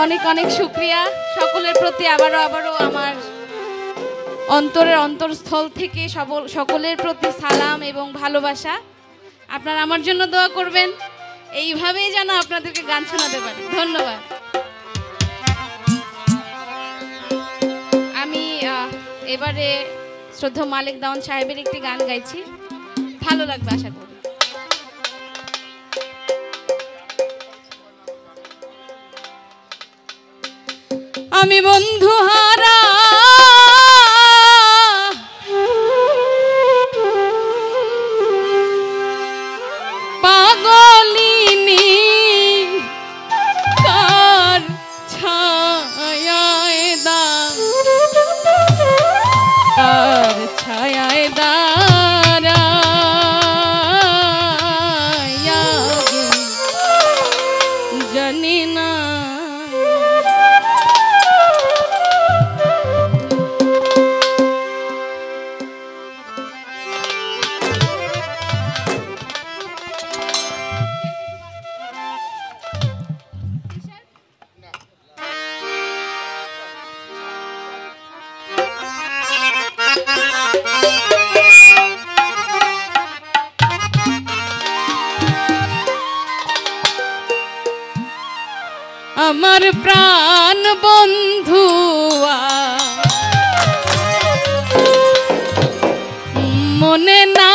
অনেক অনেক শুকরিয়া সকলের প্রতি আবারও আমার অন্তরের অন্তরস্থল থেকে সকলের প্রতি সালাম এবং ভালোবাসা। আপনারা আমার জন্য দোয়া করবেন, এইভাবেই যেন আপনাদেরকে গান শোনাতে পারি। ধন্যবাদ। আমি এবারে শ্রদ্ধা মালিক দেওয়ান সাহেবের একটি গান গাইছি, ভালো লাগবে আশা করি। আমি বন্ধু হারা পাগলিনী কার ছায়ায় দাঁড়ায়া জানি না আমার প্রাণ বন্ধুয়া মনে না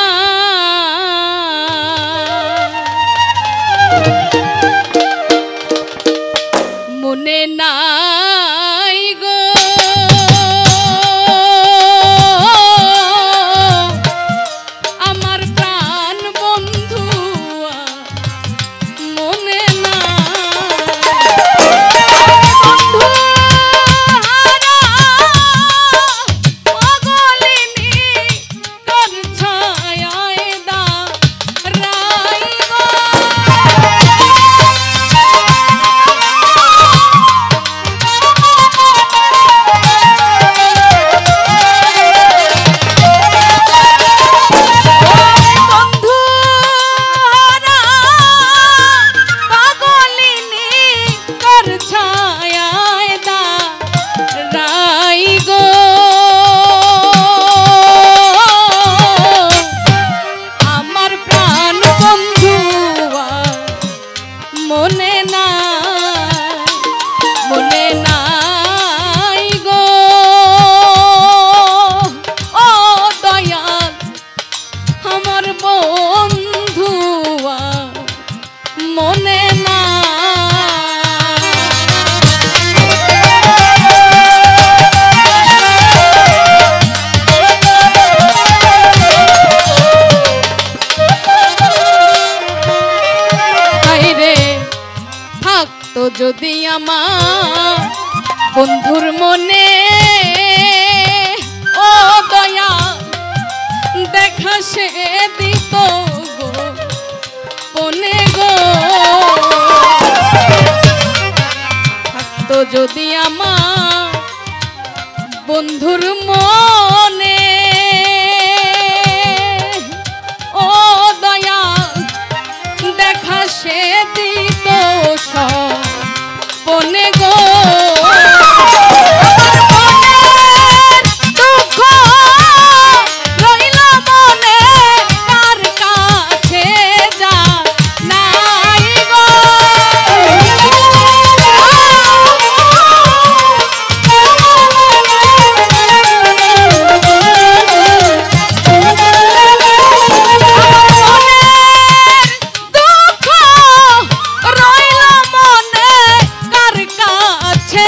মনে নাই গো আমার প্রাণ বন্ধুয়া মনে না যদি আমার বন্ধুর মনে ও দয়া দেখা সে দিত গো পনে গো থাকতো যদি আমার বন্ধুর মনে ও দয়া দেখা সে দিত সব পনে গো দুঃখ রইল মনে কার কাছে যা নাই গো দুঃখ রইল মনে কার কাছে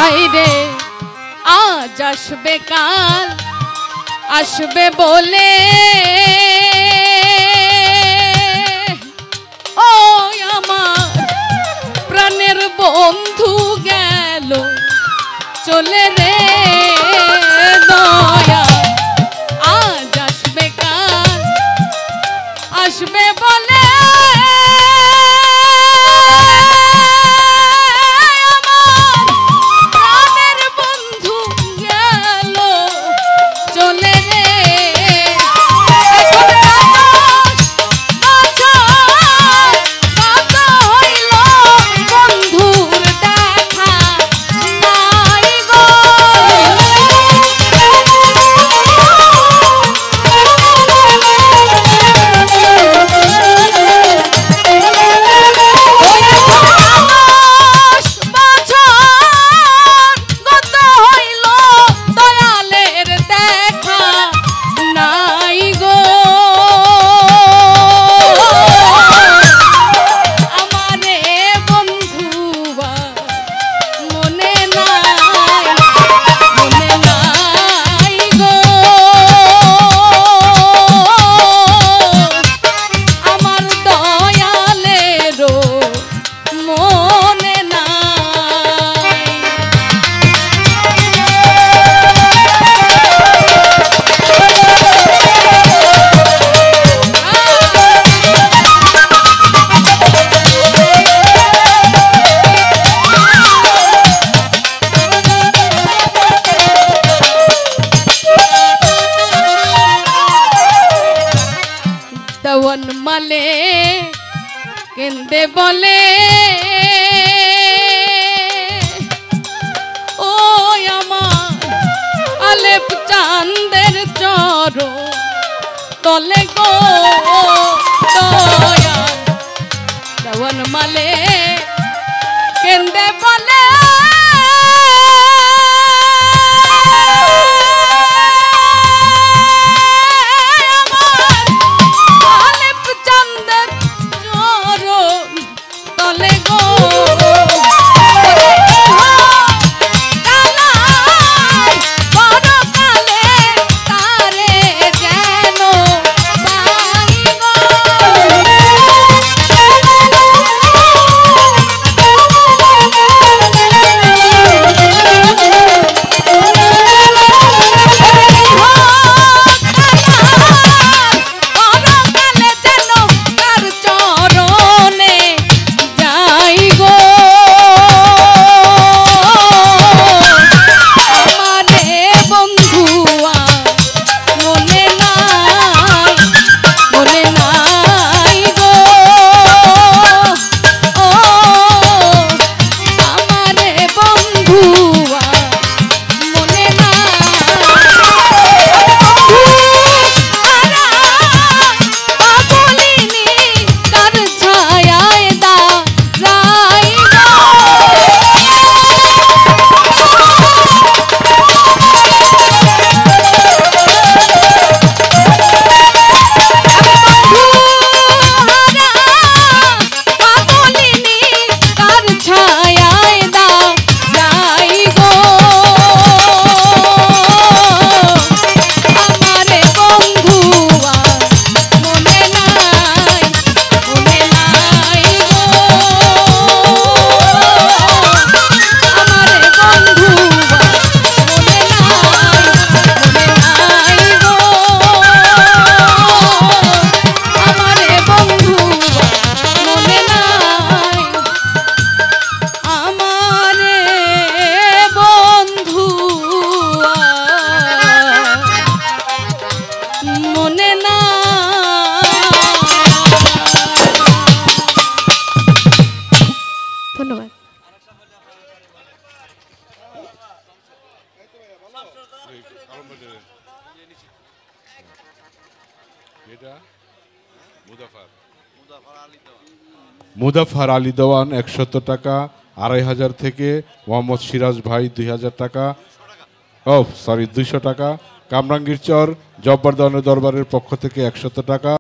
হাই রে আজ আসবে কাল আসবে বলে ও আমার প্রাণের বন্ধু গেল চলে রে দয়া আজ আসবে কাল আসবে বলে মালে কেন্দে বলে ও আমার আলেপ চাঁদের চর তলে গো দয়া দেওয়ান মালে কেন্দে বলে মুজাফফর আলী দেওয়ান 100 টাকা, 2500 থেকে মোহাম্মদ সিরাজ ভাই 2000 টাকা, 200 টাকা। কামরাঙ্গীর চর জব্বার দেওয়ানের দরবারের পক্ষ থেকে 100 টাকা।